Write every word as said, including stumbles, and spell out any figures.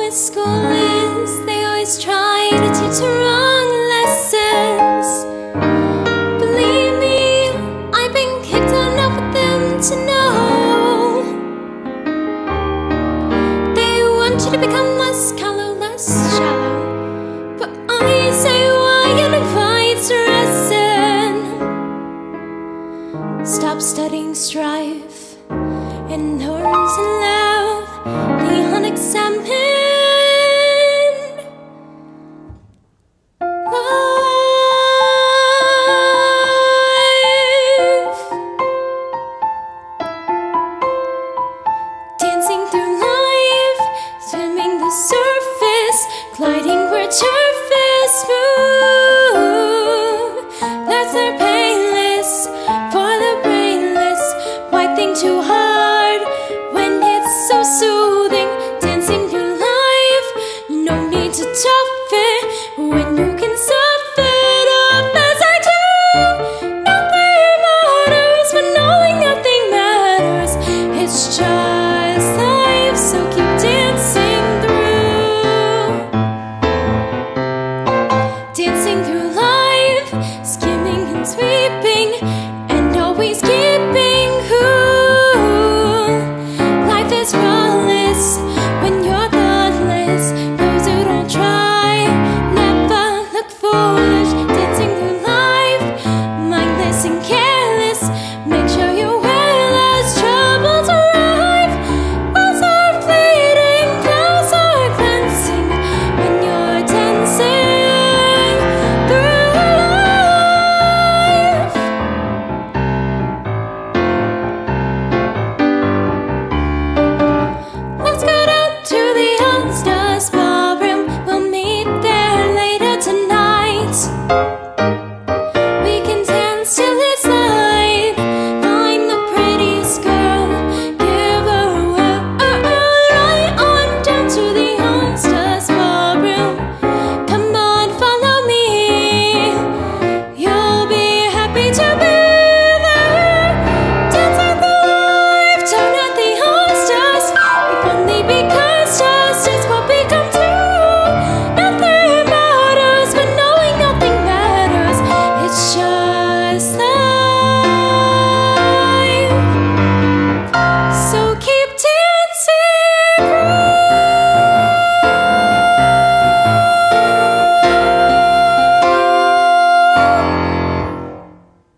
school is, they always try to teach the wrong lessons. Believe me, I've been kicked enough with them to know they want you to become less callow, less shallow. But I say why it invites resin. Stop studying strife and norms and love, the unexamined life. Dancing through life, swimming the surface, gliding where turf is smooth. That's their painless for the brainless. Why think too hard when it's so soothing?